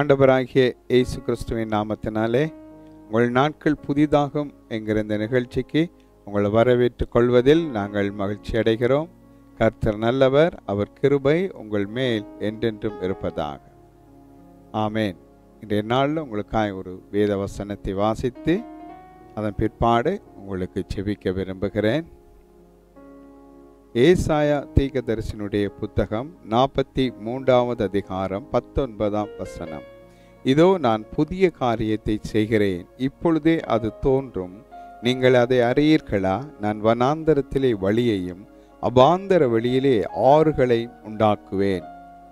ஆண்டவராகிய இயேசு கிறிஸ்துவின் நாமத்தினாலே உங்கள் நாட்கள் புதிதாகும் என்கிற இந்த நிகழ்ச்சிக்கு உங்களை வரவேற்றுக் கொள்வதில் நாங்கள் மகிழ்ச்சி அடைகிறோம். கர்த்தர் நல்லவர், அவர் கிருபை உங்கள் மேல் என்றென்றும் இருப்பதாக. ஆமேன். இன்றைய நாளில் உங்களுக்காக ஒரு வேத வசனத்தை வாசித்து அதன் பிற்பாடு உங்களுக்கு செபிக்க விரும்புகிறேன். ஏசாயா தீர்க்கதரிசியினுடைய புத்தகம் 43வது அதிகாரம் 19ஆம் வசனம். இதோ நான் புதிய காரியத்தை செய்கிறேன், இப்பொழுதே அது தோன்றும், நீங்கள் அதை அறியீர்களா? நான் வனாந்தரத்திலே வழியையும் அபாந்தர வெளியிலே ஆறுகளை உண்டாக்குவேன்.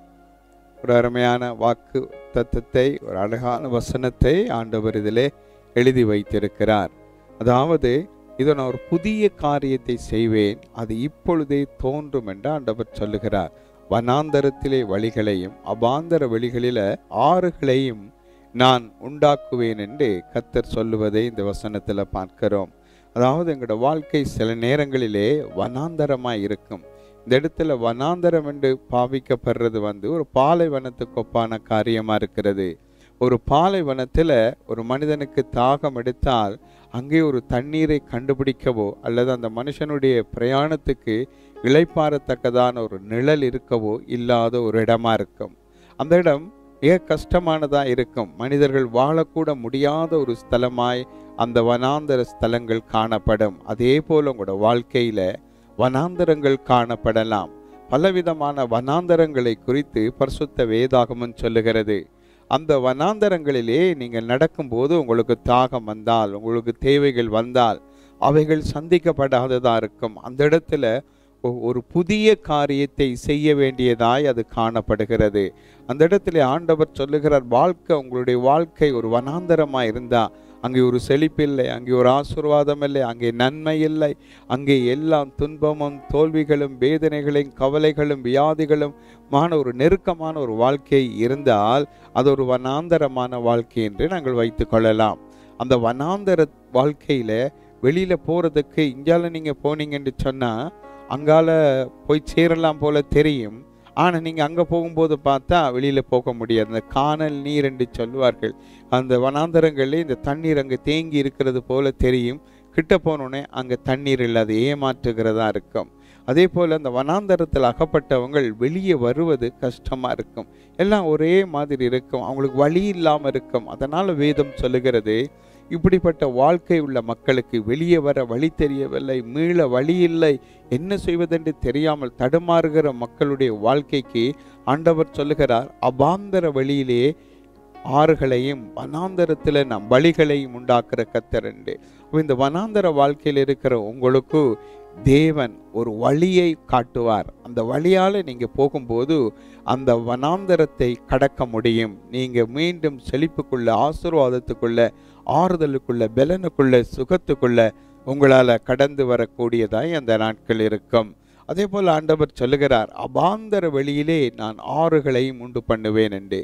ஒரு அருமையான வாக்கு தத்துவத்தை, ஒரு அழகான வசனத்தை ஆண்டவர் இதிலே எழுதி வைத்திருக்கிறார். அதாவது, இதோ நான் ஒரு புதிய காரியத்தை செய்வேன், அது இப்பொழுதே தோன்றும் என்று ஆண்டவர் சொல்லுகிறார். வனாந்தரத்திலே வழிகளையும் அபாந்தர வெளிகளில ஆறுகளையும் நான் உண்டாக்குவேன் என்று கர்த்தர் சொல்லுவதை இந்த வசனத்தில் பார்க்கிறோம். அதாவது, எங்களோட வாழ்க்கை சில நேரங்களிலே வனாந்தரமாய் இருக்கும். இந்த இடத்துல வனாந்தரம் என்று பாவிக்கப்படுறது ஒரு பாலைவனத்துக்கு ஒப்பான காரியமா இருக்கிறது. ஒரு பாலைவனத்தில் ஒரு மனிதனுக்கு தாகம் எடுத்தால் அங்கே ஒரு தண்ணீரை கண்டுபிடிக்கவோ அல்லது அந்த மனுஷனுடைய பிரயாணத்துக்கு இளைப்பாறத்தக்கதான ஒரு நிழல் இருக்கவோ இல்லாத ஒரு இடமா இருக்கும். அந்த இடம் மிக கஷ்டமானதாக இருக்கும். மனிதர்கள் வாழக்கூட முடியாத ஒரு ஸ்தலமாய் அந்த வனாந்தர ஸ்தலங்கள் காணப்படும். அதே போல் உங்களோட வாழ்க்கையில் வனாந்தரங்கள் காணப்படலாம். பலவிதமான வனாந்தரங்களை குறித்து பரிசுத்த வேதாகமம் சொல்லுகிறது. அந்த வனாந்தரங்களிலே நீங்கள் நடக்கும்போது உங்களுக்கு தாகம் வந்தால், உங்களுக்கு தேவைகள் வந்தால், அவைகள் சந்திக்கப்படாததாக இருக்கும். அந்த இடத்துல ஒரு புதிய காரியத்தை செய்ய வேண்டியதாய் அது காணப்படுகிறது. அந்த இடத்துல ஆண்டவர் சொல்லுகிறார், உங்களுடைய வாழ்க்கை ஒரு வனாந்தரமாக இருந்தால் அங்கே ஒரு செழிப்பில்லை, அங்கே ஒரு ஆசீர்வாதம் இல்லை, அங்கே நன்மை இல்லை, அங்கே எல்லாம் துன்பமும் தோல்விகளும் வேதனைகளும் கவலைகளும் வியாதிகளும் ஒரு நெருக்கமான ஒரு வாழ்க்கை இருந்தால் அது ஒரு வனாந்தரமான வாழ்க்கை என்று நாங்கள் வைத்து கொள்ளலாம். அந்த வனாந்தர வாழ்க்கையில் வெளியில் போகிறதுக்கு இங்கால நீங்கள் போனீங்கன்னு சொன்னால் அங்கால போய் சேரலாம் போல தெரியும். ஆனால் நீங்கள் அங்கே போகும்போது பார்த்தா வெளியில் போக முடியாது. அந்த காணல் நீர் என்று சொல்லுவார்கள். அந்த வனாந்தரங்களில் இந்த தண்ணீர் அங்கே தேங்கி இருக்கிறது போல தெரியும். கிட்ட போனோடனே அங்கே தண்ணீர் இல்லை, அது ஏமாற்றுகிறதா இருக்கும். அதே போல் அந்த வனாந்தரத்தில் அகப்பட்டவங்கள் வெளியே வருவது கஷ்டமாக இருக்கும். எல்லாம் ஒரே மாதிரி இருக்கும், அவங்களுக்கு வழி இல்லாமல் இருக்கும். அதனால் வேதம் சொல்லுகிறது, இப்படிப்பட்ட வாழ்க்கை உள்ள மக்களுக்கு வெளியே வர வழி தெரியவில்லை, மீள வழி இல்லை, என்ன செய்வதென்று தெரியாமல் தடுமாறுகிற மக்களுடைய வாழ்க்கைக்கு ஆண்டவர் சொல்லுகிறார், அபாந்தர வழியிலே ஆறுகளையும் வனாந்தரத்தில் நம் வழிகளையும் உண்டாக்குற கர்த்தர் என்று. இந்த வனாந்தர வாழ்க்கையில் இருக்கிற உங்களுக்கு தேவன் ஒரு வழியை காட்டுவார். அந்த வழியால் நீங்கள் போகும்போது அந்த வனாந்தரத்தை கடக்க முடியும். நீங்கள் மீண்டும் செழிப்புக்குள்ள, ஆசீர்வாதத்துக்குள்ள, ஆறுதலுக்குள்ள, பலனுக்குள்ள, சுகத்துக்குள்ள உங்களால் கடந்து வரக்கூடியதாய் அந்த நாட்கள் இருக்கும். அதே போல் ஆண்டவர் சொல்லுகிறார், அபாந்தர வெளியிலே நான் ஆறுகளையும் உண்டு பண்ணுவேன் என்று.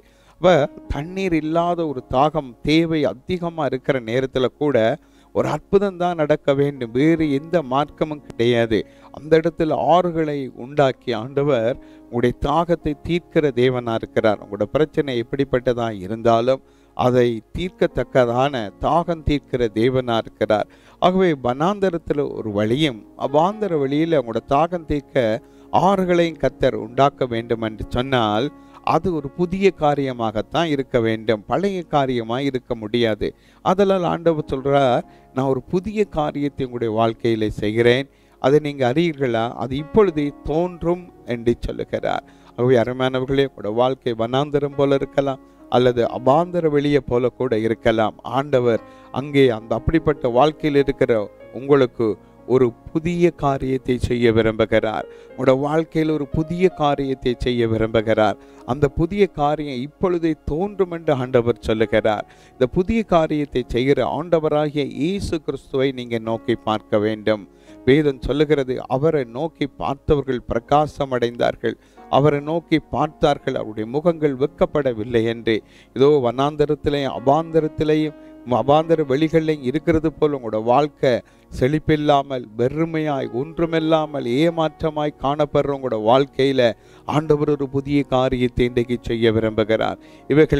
தண்ணீர் இல்லாத ஒரு தாகம் தேவை அதிகமாக இருக்கிற நேரத்தில் கூட ஒரு அற்புதம் தான் நடக்க வேண்டும், வேறு எந்த மார்க்கமும் கிடையாது. அந்த இடத்துல ஆறுகளை உண்டாக்கி ஆண்டவர் உங்களுடைய தாகத்தை தீர்க்கிற தேவனாக இருக்கிறார். உங்களோட பிரச்சனை எப்படிப்பட்டதாக இருந்தாலும் அதை தீர்க்கத்தக்கதான தாகம் தீர்க்கிற தேவனாக இருக்கிறார். ஆகவே வனாந்தரத்தில் ஒரு வழியும் அபாந்தர வழியில் உங்களோட தாகம் தீர்க்க ஆறுகளையும் கர்த்தர் உண்டாக்க வேண்டும் என்று சொன்னால் அது ஒரு புதிய காரியமாகத்தான் இருக்க வேண்டும், பழைய காரியமாக இருக்க முடியாது. அதனால் ஆண்டவர் சொல்கிறார், நான் ஒரு புதிய காரியத்தை உங்களுடைய வாழ்க்கையில் செய்கிறேன், அதை நீங்கள் அறியீர்களா? அது இப்பொழுதே தோன்றும் என்று சொல்லுகிறார். ஆகவே அருமையானவர்களே, உங்களோட வாழ்க்கை வனாந்தரம் போல இருக்கலாம் அல்லது அபாந்தர வெளியே போல கூட இருக்கலாம். ஆண்டவர் அங்கே அந்த அப்படிப்பட்ட வாழ்க்கையில் இருக்கிற உங்களுக்கு ஒரு புதிய காரியத்தை செய்ய விரும்புகிறார். உங்களோட வாழ்க்கையில் ஒரு புதிய காரியத்தை செய்ய விரும்புகிறார். அந்த புதிய காரியம் இப்பொழுதே தோன்றும் என்று ஆண்டவர் சொல்லுகிறார். இந்த புதிய காரியத்தை செய்கிற ஆண்டவராகிய இயேசு கிறிஸ்துவை நீங்கள் நோக்கி பார்க்க வேண்டும். வேதம் சொல்லுகிறது, அவரை நோக்கி பார்த்தவர்கள் பிரகாசம் அடைந்தார்கள், அவரை நோக்கி பார்த்தார்கள், அவருடைய முகங்கள் வெட்கப்படவில்லை என்று. இதோ வனாந்தரத்திலேயும் அபாந்தரத்திலேயும் அபாந்தர வெளிகளில் இருக்கிறது போல் உங்களோட வாழ்க்கை செழிப்பில்லாமல் வெறுமையாய் ஒன்றுமில்லாமல் ஏமாற்றமாய் காணப்படுற உங்களோட வாழ்க்கையில ஆண்டவர் ஒரு புதிய காரியத்தை இன்றைக்கு செய்ய விரும்புகிறார். இவைகள்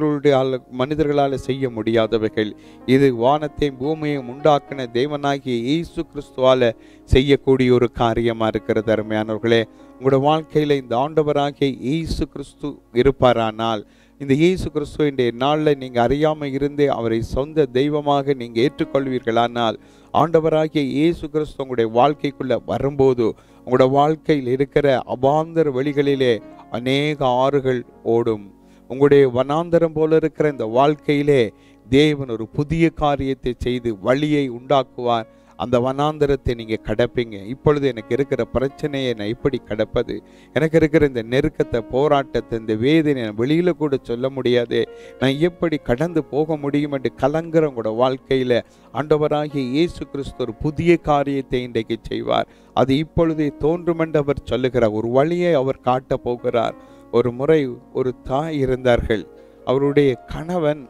மனிதர்களால் செய்ய முடியாதவைகள். இது வானத்தையும் பூமியையும் உண்டாக்கின தேவனாகிய இயேசு கிறிஸ்துவால செய்யக்கூடிய ஒரு காரியமா இருக்கிறது. அருமையானவர்களே, உங்களோட வாழ்க்கையில இந்த ஆண்டவராகிய இயேசு கிறிஸ்து இருப்பாரானால், இந்த இயேசு கிறிஸ்துவின் நாளில் நீங்கள் அறியாமல் இருந்தே அவரை சொந்த தெய்வமாக நீங்கள் ஏற்றுக்கொள்வீர்களானால், ஆண்டவராகிய இயேசு கிறிஸ்து உங்களுடைய வாழ்க்கைக்குள்ள வரும்போது உங்களோட வாழ்க்கையில் இருக்கிற அபாந்தர வழிகளிலே அநேக ஆறுகள் ஓடும். உங்களுடைய வனாந்தரம் போல இருக்கிற இந்த வாழ்க்கையிலே தேவன் ஒரு புதிய காரியத்தை செய்து வழியை உண்டாக்குவார். அந்த வனாந்தரத்தை நீங்கள் கடப்பீங்க. இப்பொழுது எனக்கு இருக்கிற பிரச்சனையை நான் எப்படி கடப்பது, எனக்கு இருக்கிற இந்த நெருக்கத்தை, போராட்டத்தை, இந்த வேதனை வெளியில் கூட சொல்ல முடியாது, நான் எப்படி கடந்து போக முடியும் என்று கலங்குற உங்களோட வாழ்க்கையில் ஆண்டவராகிய இயேசு கிறிஸ்து ஒரு புதிய காரியத்தை இன்றைக்கு செய்வார். அது இப்பொழுதே தோன்றும் என்று அவர் சொல்லுகிறார். ஒரு வழியை அவர் காட்ட போகிறார். ஒரு முறை ஒரு தாய் இருந்தார்கள். அவருடைய கணவன்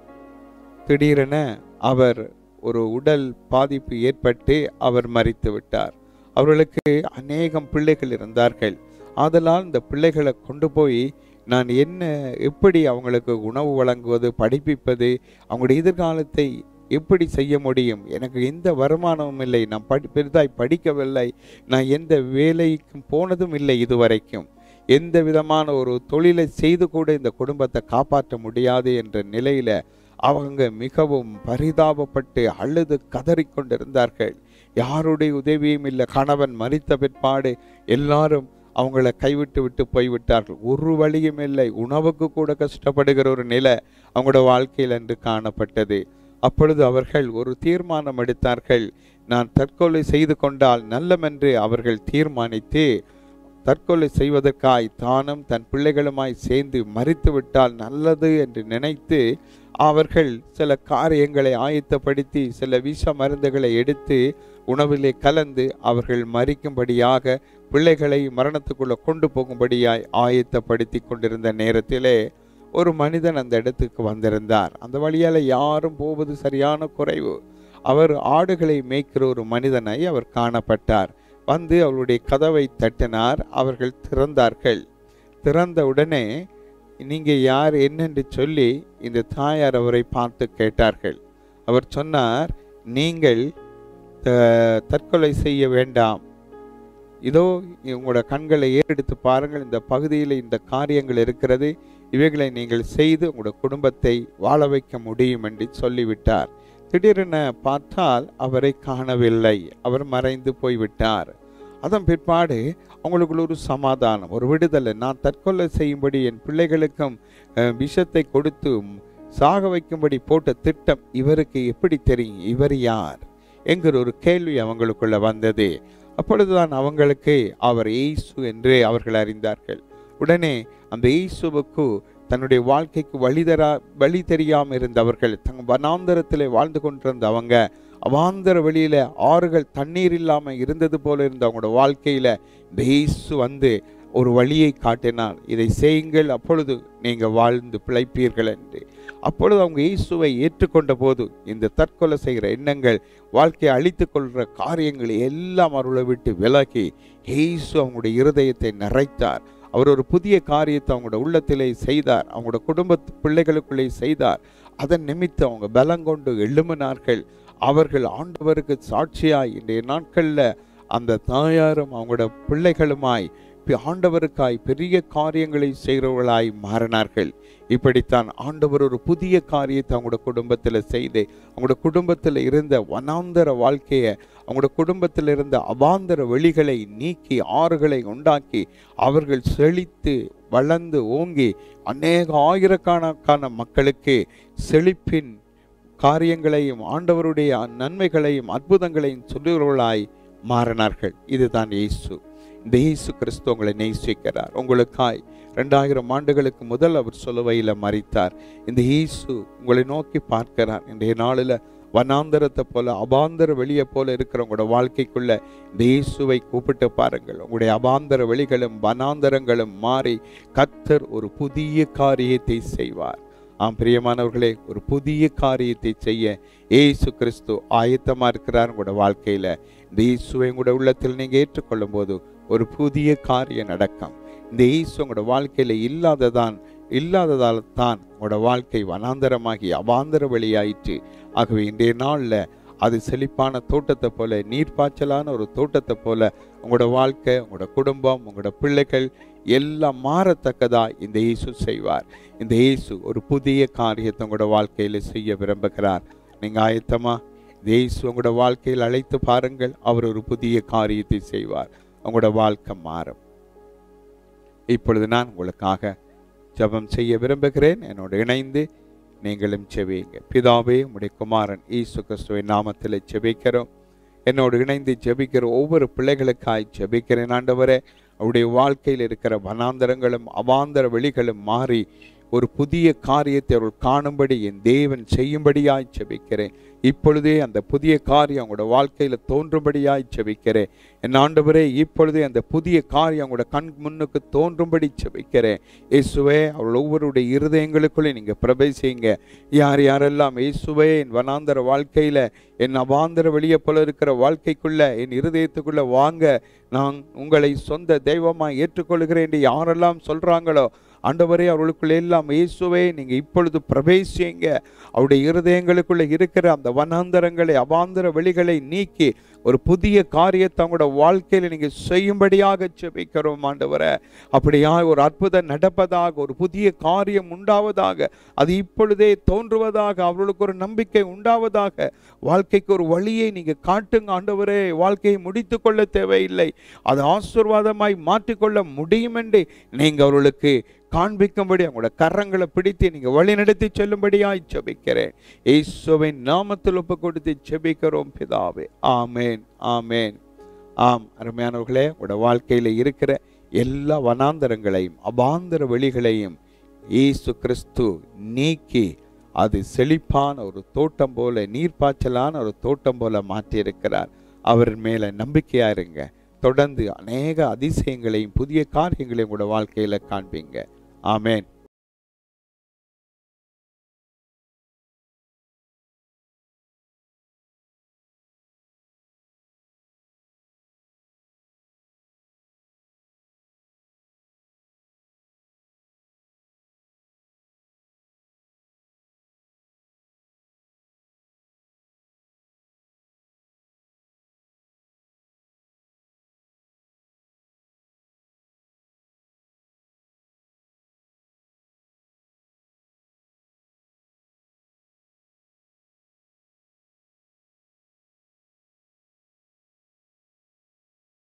திடீரென அவர் ஒரு உடல் பாதிப்பு ஏற்பட்டு அவர் மரித்து விட்டார். அவர்களுக்கு அநேகம் பிள்ளைகள் இருந்தார்கள். ஆதலால் இந்த பிள்ளைகளை கொண்டு போய் நான் எப்படி அவங்களுக்கு உணவு வழங்குவது, படிப்பிப்பது, அவங்களுடைய எதிர்காலத்தை எப்படி செய்ய முடியும், எனக்கு எந்த வருமானமும் இல்லை, நான் பெரிதாய் படிக்கவில்லை, நான் எந்த வேலைக்கும் போனதும் இல்லை, இதுவரைக்கும் எந்த விதமான ஒரு தொழிலை செய்து கூட இந்த குடும்பத்தை காப்பாற்ற முடியாது என்ற நிலையில அவங்க மிகவும் பரிதாபப்பட்டு அழுது கதறிக்கொண்டிருந்தார்கள். யாருடைய உதவியும் இல்லை. கணவன் மரித்த பிற்பாடு எல்லாரும் அவங்கள கைவிட்டு விட்டு போய்விட்டார்கள். ஒரு வழியும் இல்லை. உணவுக்கு கூட கஷ்டப்படுகிற ஒரு நிலை அவங்களோட வாழ்க்கையில் என்று காணப்பட்டது. அப்பொழுது அவர்கள் ஒரு தீர்மானம் எடுத்தார்கள். நான் தற்கொலை செய்து கொண்டால் நல்லமென்று அவர்கள் தீர்மானித்து தற்கொலை செய்வதற்காய் தானும் தன் பிள்ளைகளுமாய் சேர்ந்து மரித்து விட்டால் நல்லது என்று நினைத்து அவர்கள் சில காரியங்களை ஆயத்தப்படுத்தி சில விஷ மருந்துகளை எடுத்து உணவிலே கலந்து அவர்கள் மரிக்கும்படியாக பிள்ளைகளை மரணத்துக்குள்ள கொண்டு போகும்படியாய் ஆயத்தப்படுத்தி கொண்டிருந்த நேரத்திலே ஒரு மனிதன் அந்த இடத்துக்கு வந்திருந்தார். அந்த வழியால் யாரும் போவது சரியான குறைவு. அவர் ஆடுகளை மேய்க்கிற ஒரு மனிதனாய் அவர் காணப்பட்டார். வந்து அவருடைய கதவை தட்டினார். அவர்கள் திறந்தார்கள். திறந்த உடனே நீங்கள் யார் என்னென்று சொல்லி இந்த தாயார் அவரை பார்த்து கேட்டார்கள். அவர் சொன்னார், நீங்கள் தற்கொலை செய்ய வேண்டாம், இதோ உங்களோட கண்களை ஏறெடுத்து பாருங்கள், இந்த பகுதியில் இந்த காரியங்கள் இருக்கிறது, இவைகளை நீங்கள் செய்து உங்களோட குடும்பத்தை வாழ வைக்க முடியும் என்று சொல்லிவிட்டார். திடீரென பார்த்தால் அவரை காணவில்லை. அவர் மறைந்து போய்விட்டார். அதன் பிற்பாடு அவங்களுக்குள்ள ஒரு சமாதானம், ஒரு விடுதலை. நான் தற்கொலை செய்யும்படி என் பிள்ளைகளுக்கும் விஷத்தை கொடுத்து சாக வைக்கும்படி போட்ட திட்டம் இவருக்கு எப்படி தெரியும், இவர் யார் என்கிற ஒரு கேள்வி அவங்களுக்குள்ள வந்தது. அப்பொழுதுதான் அவங்களுக்கு அவர் இயேசு என்று அவர்கள் அறிந்தார்கள். உடனே அந்த இயேசுவுக்கு தன்னுடைய வாழ்க்கைக்கு வழி தெரியாமல் இருந்தவர்கள், தங்க வனாந்தரத்திலே வாழ்ந்து கொண்டிருந்த அவங்க, அவாந்தர வெளியில ஆறுகள் தண்ணீர் இல்லாமல் இருந்தது போல இருந்த அவங்களோட வாழ்க்கையில இயேசு வந்து ஒரு வழியை காட்டினார். இதை செய்யுங்கள், அப்பொழுது நீங்க வாழ்ந்து பிழைப்பீர்கள் என்று. அப்பொழுது அவங்க இயேசுவை ஏற்றுக்கொண்ட போது இந்த தற்கொலை செய்கிற எண்ணங்கள், வாழ்க்கையை அழித்து கொள்கிற காரியங்கள் எல்லாம் அவர்களை விட்டு விலகி இயேசு அவங்களுடைய இருதயத்தை நிறைத்தார். அவர் ஒரு புதிய காரியத்தை அவங்களோட உள்ளத்திலே செய்தார். அவங்களோட குடும்ப பிள்ளைகளுக்குள்ளே செய்தார். அதன் நிமித்தம் அவங்க பலங்கொண்டு எழும்பினார்கள். அவர்கள் ஆண்டவருக்கு சாட்சியாய் இன்றைய நாட்களில் அந்த தாயாரும் அவங்களோட பிள்ளைகளுமாய் ஆண்டவருக்காய் பெரிய காரியங்களை செய்கிறவர்களாய் மாறினார்கள். இப்படித்தான் ஆண்டவர் ஒரு புதிய காரியத்தை அவங்களோட குடும்பத்தில் செய்து அவங்களோட குடும்பத்தில் இருந்த வனாந்தர வாழ்க்கையை, அவங்களோட குடும்பத்தில் இருந்த அவாந்தர வெளிகளை நீக்கி ஆறுகளை உண்டாக்கி அவர்கள் செழித்து வளர்ந்து ஓங்கி அநேக ஆயிரக்கணக்கான மக்களுக்கு செழிப்பின் காரியங்களையும் ஆண்டவருடைய நன்மைகளையும் அற்புதங்களையும் சொல்லுகிறவர்களாய் மாறினார்கள். இதுதான் இயேசு. இந்த இயேசு கிறிஸ்து உங்களை நேசிக்கிறார். உங்களுக்காய் 2000 ஆண்டுகளுக்கு முதல் அவர் சிலுவையில் மரித்தார். இந்த இயேசு உங்களை நோக்கி பார்க்கிறார். இன்றைய நாளில் வனாந்தரத்தை போல அபாந்தர வெளியை போல இருக்கிற உங்களோட வாழ்க்கைக்குள்ள இந்த இயேசுவை கூப்பிட்டு பாருங்கள். உங்களுடைய அபாந்தர வெளிகளும் வனாந்தரங்களும் மாறி கர்த்தர் ஒரு புதிய காரியத்தை செய்வார். ஆம் பிரியமானவர்களே, ஒரு புதிய காரியத்தை செய்ய இயேசு கிறிஸ்து ஆயத்தமா இருக்கிறார். உங்களோட வாழ்க்கையில இந்த இயேசுவை உங்களோட உள்ளத்தில் நீங்க ஏற்றுக்கொள்ளும் போது ஒரு புதிய காரியம் நடக்கும். இந்த இயேசு உங்களோட வாழ்க்கையில இல்லாததால் தான் உங்களோட வாழ்க்கை வனாந்தரமாகி அவாந்தர வழியாயிற்று. ஆகவே இன்றைய நாள்ல அது செழிப்பான தோட்டத்தை போல, நீர்ப்பாய்ச்சலான ஒரு தோட்டத்தை போல உங்களோட வாழ்க்கை, உங்களோட குடும்பம், உங்களோட பிள்ளைகள் எல்லாம் மாறத்தக்கதா இந்த இயேசு செய்வார். இந்த இயேசு ஒரு புதிய காரியத்தை உங்களோட வாழ்க்கையில செய்ய விரும்புகிறார். நீங்க ஆயத்தமா? இந்த இயேசு உங்களோட வாழ்க்கையில் அழைத்து பாருங்கள். அவர் ஒரு புதிய காரியத்தை செய்வார். உங்களோட வாழ்க்கை மாறும். இப்பொழுது நான் உங்களுக்காக ஜெபம் செய்ய விரும்புகிறேன். என்னோடு இணைந்து நீங்களும் ஜெபியுங்க. பிதாவே, உம்முடைய குமாரன் இயேசு கிறிஸ்துவின் நாமத்தில் ஜெபிக்கிறோம். என்னோடு இணைந்து ஜெபிக்கிற ஒவ்வொரு பிள்ளைகளுக்காய் ஜெபிக்கிறேன் ஆண்டவரே. அவருடைய வாழ்க்கையில் இருக்கிற வனாந்தரங்களும் அவாந்தர வெளிகளும் மாறி ஒரு புதிய காரியத்தை அவர்கள் காணும்படி என் தேவன் செய்யும்படியாய் ஜெபிக்கிறேன். இப்பொழுதே அந்த புதிய காரியம் அவங்களோட வாழ்க்கையில தோன்றும்படியாய் ஜெபிக்கிறேன். என் ஆண்டவரே, இப்பொழுதே அந்த புதிய காரியம் அவங்களோட கண் முன்னுக்கு தோன்றும்படி ஜெபிக்கிறேன். இயேசுவே, அவர்கள் ஒவ்வொருடைய இருதயங்களுக்குள்ளே நீங்க பிரவேசிங்க. யார் யாரெல்லாம் இயேசுவே என் வனாந்தர வாழ்க்கையில, என் அவாந்தர வெளியே போல இருக்கிற வாழ்க்கைக்குள்ள, என் இருதயத்துக்குள்ள வாங்க, நான் உங்களை சொந்த தெய்வமாய் ஏற்றுக்கொள்கிறேன் என்று யாரெல்லாம் சொல்றாங்களோ ஆண்டவரே, அவர்களுக்குள்ள எல்லாம் இயேசுவே நீங்க இப்பொழுது பிரவேசிங்க. அவருடைய இருதயங்களுக்குள்ள இருக்கிற அந்த வனாந்தரங்களை, அவாந்தர வெளிகளை நீக்கி ஒரு புதிய காரியத்தை அவங்களோட வாழ்க்கையில நீங்க செய்யும்படியாக ஜெபிக்கிறோம் ஆண்டவரே. அப்படியா ஒரு அற்புதம் நடப்பதாக, ஒரு புதிய காரியம் உண்டாவதாக, அது இப்பொழுதே தோன்றுவதாக, அவர்களுக்கு ஒரு நம்பிக்கை உண்டாவதாக, வாழ்க்கைக்கு ஒரு வழியை நீங்க காட்டுங்க ஆண்டவரே. வாழ்க்கையை முடித்து கொள்ள தேவையில்லை, அது ஆசீர்வாதமாய் மாற்றிக்கொள்ள முடியும் என்று நீங்க அவர்களுக்கு காண்பிக்கும்படி அவங்களோட கரங்களை பிடித்து நீங்க வழி நடத்தி செல்லும்படியாய் ஜெபிக்கிறேன். இயேசுவின் நாமத்தில் ஒப்பு கொடுத்து ஜெபிக்கிறோம் பிதாவே. ஆமேன், ஆமேன். ஆம் அருமையானவர்களே, உங்களோட வாழ்க்கையில இருக்கிற எல்லா வனாந்தரங்களையும் அபாந்தர வெளிகளையும் இயேசு கிறிஸ்து நீக்கி அது செழிப்பான ஒரு தோட்டம் போல, நீர்ப்பாய்ச்சலான ஒரு தோட்டம் போல மாற்றியிருக்கிறார். அவர் மேல நம்பிக்கையா இருங்க. தொடர்ந்து அநேக அதிசயங்களையும் புதிய காரியங்களையும் கூட வாழ்க்கையில காண்பீங்க. ஆமேன்.